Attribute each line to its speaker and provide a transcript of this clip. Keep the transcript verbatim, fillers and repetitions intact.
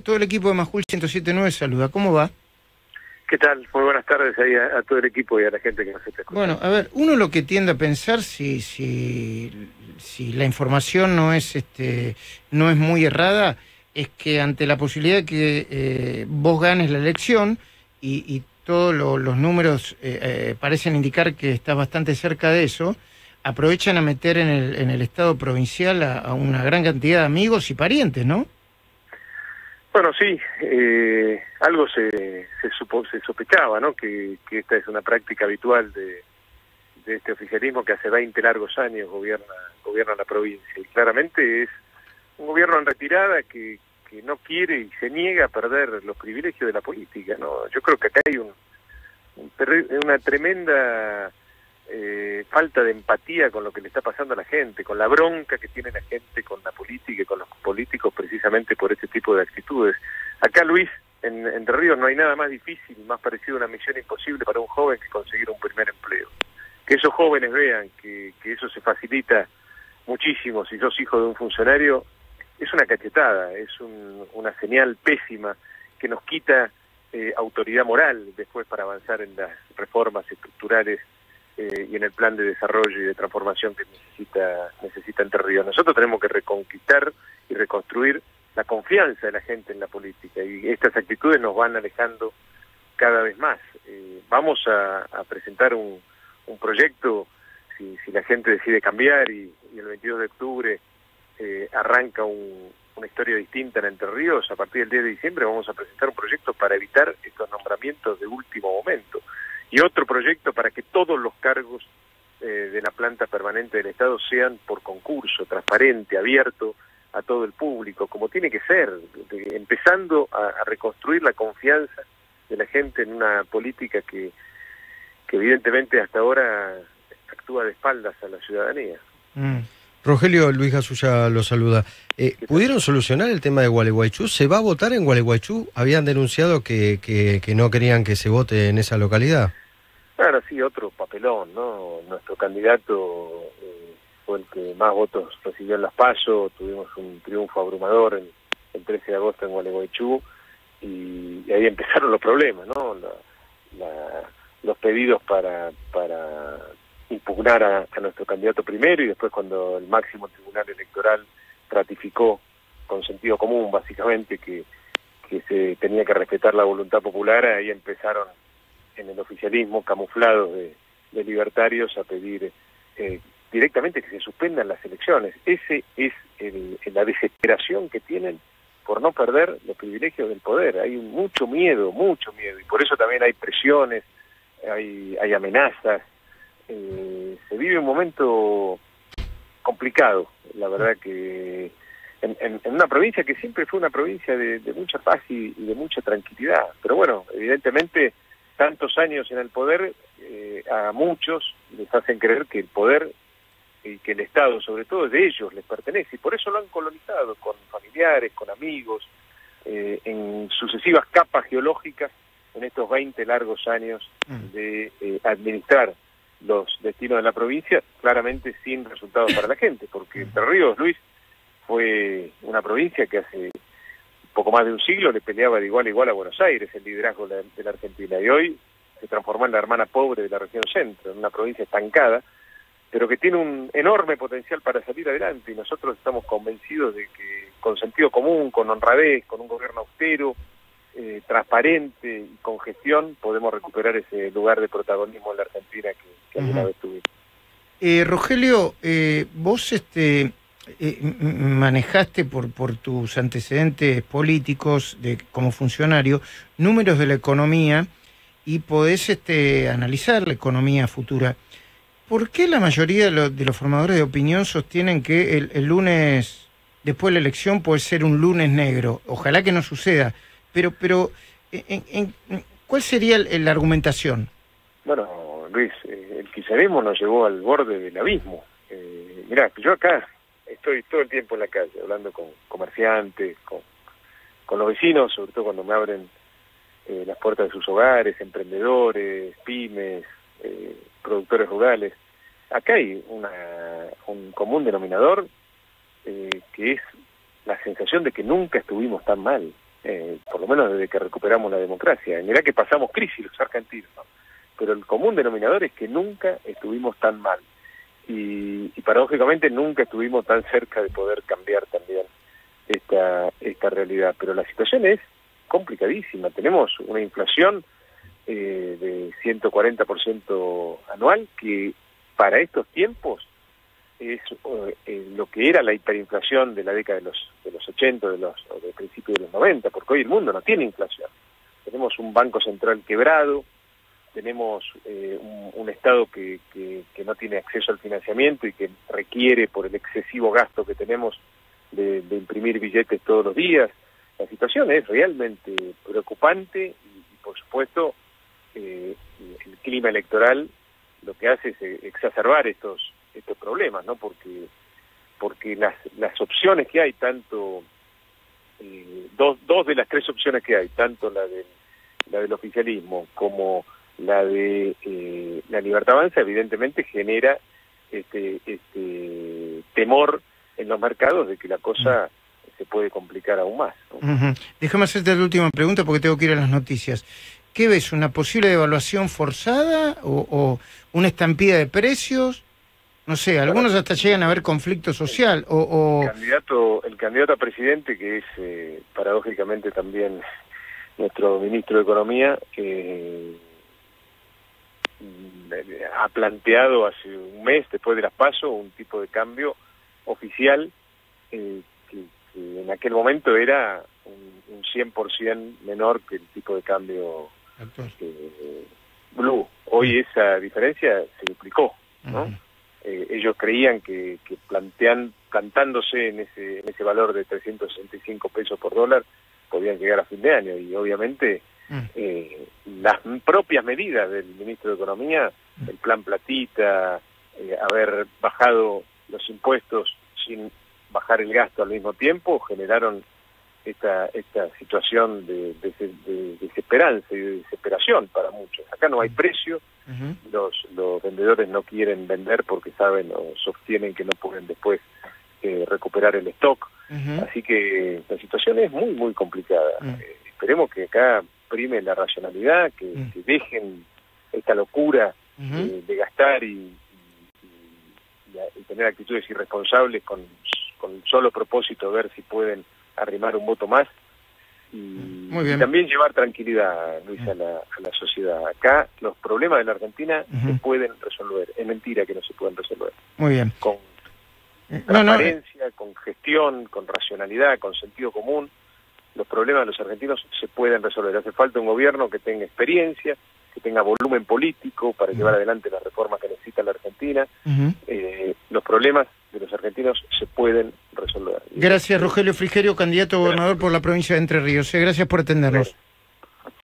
Speaker 1: todo el equipo de Majul ciento siete punto nueve saluda. ¿Cómo va?
Speaker 2: ¿Qué tal? Muy buenas tardes ahí a, a todo el equipo y a la gente que nos está escuchando.
Speaker 1: Bueno, a ver, uno lo que tiende a pensar, si si, si la información no es este no es muy errada, es que ante la posibilidad de que eh, vos ganes la elección y, y todos lo, los números eh, eh, parecen indicar que estás bastante cerca de eso, aprovechan a meter en el, en el Estado provincial a, a una gran cantidad de amigos y parientes, ¿no?
Speaker 2: Bueno, sí, eh, algo se, se, supo, se sospechaba, ¿no? Que, que esta es una práctica habitual de, de este oficialismo que hace veinte largos años gobierna, gobierna la provincia. Y claramente es un gobierno en retirada que, que no quiere y se niega a perder los privilegios de la política, ¿no? Yo creo que acá hay un, un una tremenda eh, falta de empatía con lo que le está pasando a la gente, con la bronca que tiene la gente con la política y con los políticos precisamente por este tipo de actitudes. Acá, Luis, en Entre Ríos no hay nada más difícil, más parecido a una misión imposible para un joven que conseguir un primer empleo. Que esos jóvenes vean que, que eso se facilita muchísimo si sos hijo de un funcionario, es una cachetada, es un, una señal pésima que nos quita eh, autoridad moral después para avanzar en las reformas estructurales eh, y en el plan de desarrollo y de transformación que necesita, necesita Entre Ríos. Nosotros tenemos que reconquistar y reconstruir la confianza de la gente en la política, y estas actitudes nos van alejando cada vez más. Eh, vamos a, a presentar un, un proyecto, si, si la gente decide cambiar y, y el veintidós de octubre eh, arranca un, una historia distinta en Entre Ríos. A partir del diez de diciembre vamos a presentar un proyecto para evitar estos nombramientos de último momento, y otro proyecto para que todos los cargos eh, de la planta permanente del Estado sean por concurso, transparente, abierto a todo el público, como tiene que ser, de, empezando a, a reconstruir la confianza de la gente en una política que, que evidentemente hasta ahora actúa de espaldas a la ciudadanía.
Speaker 3: Mm. Rogelio, Luis Gasulla lo saluda. Eh, ¿Pudieron solucionar el tema de Gualeguaychú? ¿Se va a votar en Gualeguaychú? Habían denunciado que, que, que no querían que se vote en esa localidad.
Speaker 2: Claro, sí, otro papelón, ¿no? Nuestro candidato eh, fue el que más votos recibió en las PASO, tuvimos un triunfo abrumador el, el trece de agosto en Gualeguaychú, y, y ahí empezaron los problemas, ¿no? La, la, los pedidos para... para impugnar a, a nuestro candidato primero, y después cuando el máximo tribunal electoral ratificó con sentido común básicamente que, que se tenía que respetar la voluntad popular, ahí empezaron en el oficialismo camuflados de, de libertarios a pedir eh, directamente que se suspendan las elecciones. Ese es el, la desesperación que tienen por no perder los privilegios del poder. Hay mucho miedo, mucho miedo, y por eso también hay presiones, hay, hay amenazas. Eh, se vive un momento complicado, la verdad, que en, en, en una provincia que siempre fue una provincia de, de mucha paz y, y de mucha tranquilidad, pero bueno, evidentemente tantos años en el poder eh, a muchos les hacen creer que el poder y que el Estado sobre todo de ellos les pertenece, y por eso lo han colonizado con familiares, con amigos, eh, en sucesivas capas geológicas en estos veinte largos años de eh, administrar los destinos de la provincia, claramente sin resultados para la gente, porque Entre Ríos, Luis, fue una provincia que hace poco más de un siglo le peleaba de igual a igual a Buenos Aires el liderazgo de la, de la Argentina, y hoy se transformó en la hermana pobre de la región centro, en una provincia estancada, pero que tiene un enorme potencial para salir adelante, y nosotros estamos convencidos de que con sentido común, con honradez, con un gobierno austero, Eh, transparente y con gestión, podemos recuperar ese lugar de protagonismo en la Argentina que, que alguna uh-huh. vez tuvimos.
Speaker 1: Eh, Rogelio, eh, vos este, eh, manejaste por, por tus antecedentes políticos de, como funcionario números de la economía y podés este, analizar la economía futura. ¿Por qué la mayoría de, lo, de los formadores de opinión sostienen que el, el lunes, después de la elección, puede ser un lunes negro? Ojalá que no suceda. Pero, pero en, en, ¿cuál sería el, la argumentación?
Speaker 2: Bueno, Luis, eh, el kirchnerismo nos llevó al borde del abismo. Eh, mirá, yo acá estoy todo el tiempo en la calle, hablando con comerciantes, con, con los vecinos, sobre todo cuando me abren eh, las puertas de sus hogares, emprendedores, pymes, eh, productores rurales. Acá hay una, un común denominador eh, que es la sensación de que nunca estuvimos tan mal. eh, por lo menos desde que recuperamos la democracia. Y mirá que pasamos crisis los argentinos, ¿no? Pero el común denominador es que nunca estuvimos tan mal. Y, y paradójicamente nunca estuvimos tan cerca de poder cambiar también esta, esta realidad. Pero la situación es complicadísima. Tenemos una inflación eh, de ciento cuarenta por ciento anual, que para estos tiempos es eh, lo que era la hiperinflación de la década de los de los ochenta, de los o de principios de los noventa, porque hoy el mundo no tiene inflación. Tenemos un banco central quebrado, tenemos eh, un, un Estado que, que, que no tiene acceso al financiamiento y que requiere, por el excesivo gasto que tenemos, de, de imprimir billetes todos los días. La situación es realmente preocupante y, y por supuesto, eh, el clima electoral lo que hace es exacerbar estos estos problemas, ¿no? Porque porque las las opciones que hay, tanto eh, dos dos de las tres opciones que hay, tanto la del la del oficialismo como la de eh, la Libertad Avanza, evidentemente genera este este temor en los mercados de que la cosa se puede complicar aún más, ¿no?
Speaker 1: Uh-huh. Déjame hacerte la última pregunta porque tengo que ir a las noticias. ¿Qué ves? ¿Una posible devaluación forzada o, o una estampida de precios? No sé, algunos hasta llegan a ver conflicto social o... o...
Speaker 2: El candidato, el candidato a presidente, que es eh, paradójicamente también nuestro ministro de Economía, eh, ha planteado hace un mes, después de las PASO, un tipo de cambio oficial eh, que, que en aquel momento era un, un cien por ciento menor que el tipo de cambio eh, blue. Hoy esa diferencia se duplicó, ¿no? Uh-huh. Eh, ellos creían que, que plantean, plantándose en ese, en ese valor de trescientos sesenta y cinco pesos por dólar, podían llegar a fin de año, y obviamente mm. eh, las propias medidas del ministro de Economía, mm. el plan Platita, eh, haber bajado los impuestos sin bajar el gasto al mismo tiempo, generaron esta esta situación de, de, de desesperanza y de desesperación para muchos. Acá no hay precio, uh-huh. los, los vendedores no quieren vender porque saben o sostienen que no pueden después eh, recuperar el stock, uh-huh. así que la situación es muy muy complicada. Uh-huh. Eh, esperemos que acá prime la racionalidad, que, uh-huh. que dejen esta locura uh-huh. eh, de gastar y, y, y, y tener actitudes irresponsables con, con el solo propósito de ver si pueden arrimar un voto más y, y también llevar tranquilidad, Luis, a la, a la sociedad. Acá los problemas de la Argentina uh-huh. se pueden resolver. Es mentira que no se pueden resolver.
Speaker 1: Muy bien.
Speaker 2: Con transparencia, no, no. con gestión, con racionalidad, con sentido común. Los problemas de los argentinos se pueden resolver. Hace falta un gobierno que tenga experiencia, que tenga volumen político para uh-huh. llevar adelante las reformas que necesita la Argentina. Uh-huh. Eh, los problemas de los argentinos se pueden resolver.
Speaker 1: Gracias, Rogelio Frigerio, candidato a gobernador por la provincia de Entre Ríos. Gracias por atendernos.